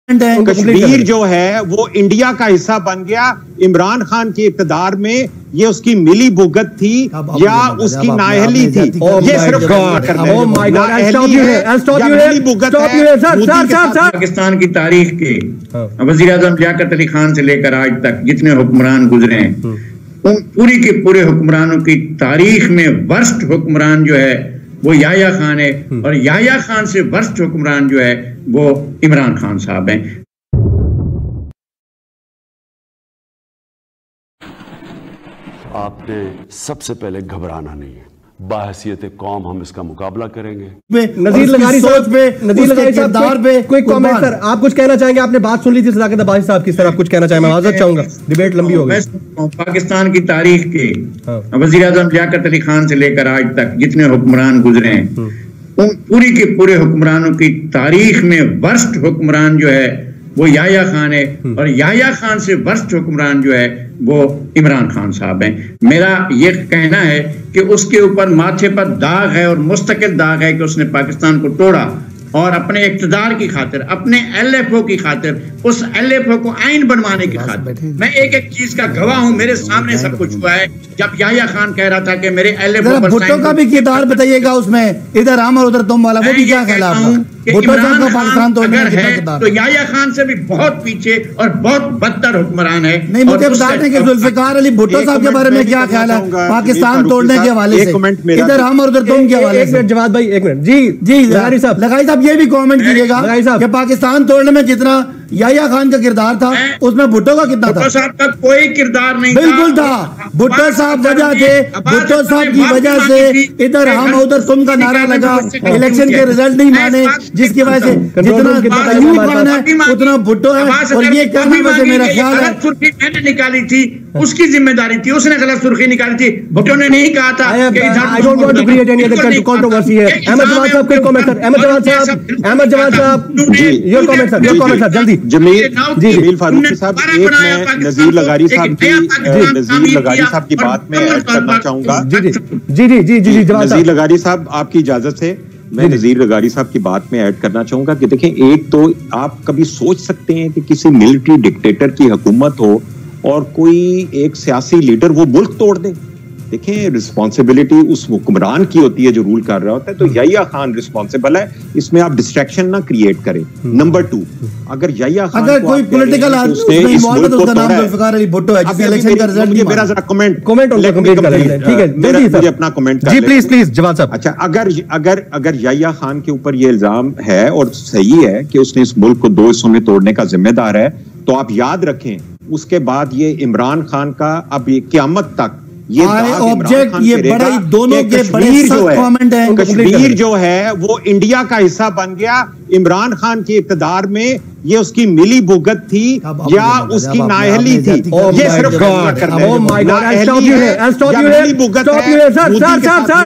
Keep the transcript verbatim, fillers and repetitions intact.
कश्मीर जो है वो इंडिया का हिस्सा बन गया। इमरान खान की इक़्तिदार में ये उसकी मिली भुगत थी या उसकी नाअहली थी, ये सिर्फ पाकिस्तान की तारीख के वज़ीर आज़म लियाकत अली खान से लेकर आज तक जितने हुक्मरान गुजरे हैं, उन पूरी के पूरे हुक्मरानों की तारीख में वर्स्ट हुक्मरान जो है वो याह्या खान है, और याह्या खान से वर्स्ट हुक्मरान जो है वो इमरान खान साहब हैं। आपने सबसे पहले घबराना नहीं है, बाहसियत कौम हम इसका मुकाबला करेंगे। नज़ीर लगारी साहब पे, नज़ीर लगारी साहब पे कोई कमेंट सर, आप कुछ कहना चाहेंगे? आपने बात सुन ली थी सदाकत अब्बासी साहब की, सर आप कुछ कहना चाहेंगे? मैं माजरत चाहूंगा, डिबेट लंबी हो गई। पाकिस्तान की तारीख के वज़ीर आज़म लियाकत अली खान से लेकर आज तक जितने हुक्मरान गुजरे हैं, उन पूरी के पूरे हुक्मरानों की तारीख में वर्स्ट हुक्मरान जो है वो याह्या खान है, और याह्या खान से वर्स्ट हुक्मरान जो है वो इमरान खान साहब हैं। मेरा ये कहना है कि उसके ऊपर माथे पर दाग है और मुस्तकिल दाग है कि उसने पाकिस्तान को तोड़ा और अपने इक़्तिदार की खातिर, अपने एल एफ ओ की खातिर, उस एल एफ ओ को आइन बनवाने की खातिर। मैं एक एक चीज का गवाह हूं, मेरे सामने सब कुछ हुआ है। जब याह्या खान कह रहा था कि मेरे एल एफ ओ पर भुट्टो का भी किरदार बताइएगा उसमें, इधर हम और उधर तुम वाला, वो भी क्या ख्याल है आपका? भुट्टो साहब का पाकिस्तान तोड़ने का कितना किरदार? तो याह्या खान से भी बहुत पीछे और बहुत बदतर हुक्मरान है। नहीं, मुझे बता दें कि जुल्फिकार अली भुट्टो साहब के बारे में क्या ख्याल है पाकिस्तान तोड़ने के हवाले से? इधर हम और उधर तुम के हवाले से। जवाब भाई एक मिनट। जी जी लगारी साहब, लगारी साहब ये भी कमेंट कीजिएगा कि पाकिस्तान तोड़ने में जितना याह्या खान का किरदार था उसमें भुट्टो का कितना था? भुट्टो साहब का कोई किरदार नहीं, बिल्कुल था। भुट्टो साहब वजह थे, भुट्टो साहब की वजह से इधर हम उधर तुम का नारा लगा, इलेक्शन के रिजल्ट नहीं माने, जिसकी वजह से जितना अयूब खान है उतना भुट्टो है। और ये कहने में मेरा ख्याल है सुर्खी मैंने निकाली थी, उसकी जिम्मेदारी थी, उसने गलत सुर्खी निकाली थी। भुट्टो ने नहीं कहा था कि I don't want to create any other controversy है। अहमद जवाद साहब कोई कमेंट सर? अहमद जवाद साहब, अहमद जवाद साहब your comment sir, your comment sir जल्दी। जमील जमील फारूकी साहब, एक मैं नज़ीर लगारी साहब की नज़ीर लगारी साहब की बात में ऐड करना चाहूंगा। जी जी जी जी जी जी नज़ीर लगारी साहब, आपकी इजाजत से मैं नज़ीर लगारी साहब की बात में ऐड करना चाहूंगा कि देखें, एक तो आप कभी सोच सकते हैं कि किसी मिलिट्री डिक्टेटर की हुकूमत हो और कोई एक सियासी लीडर वो मुल्क तोड़ दे? देखें, रिस्पॉन्सिबिलिटी उस हुक्मरान की होती है जो रूल कर रहा होता है। तो याह्या खान रिस्पॉन्सिबल है, इसमें आप डिस्ट्रैक्शन ना क्रिएट करें। नंबर टू, अगर याह्या खान अगर कोई पॉलिटिकल उसमें इन्वॉल्व है तो उसका नाम जुल्फिकार अली भुट्टो है, जिसने इलेक्शन का रिजल्ट नहीं माना। मेरा जरा कमेंट कमेंट ऑन कंप्लीट कर लें, ठीक है मेरा मुझे अपना कमेंट कर जी प्लीज प्लीज जवाब साहब। अच्छा, अगर अगर अगर याह्या खान के ऊपर ये इल्जाम है और सही है कि उसने इस मुल्क को दो हिस्सों में तोड़ने का जिम्मेदार है, तो आप याद रखें उसके बाद ये इमरान खान का अब ये क़यामत तक ये ऑब्जेक्ट, ये बड़ा ही दोनों के बड़े सख्त कमेंट है। कश्मीर जो है वो इंडिया का हिस्सा बन गया। इमरान खान की इक़्तिदार में ये उसकी मिली भुगत थी या उसकी नाअहली थी, ये सिर्फ Oh my God! Oh my God! I'll stop you here. I'll stop you here. Stop you here, sir, sir, sir, sir.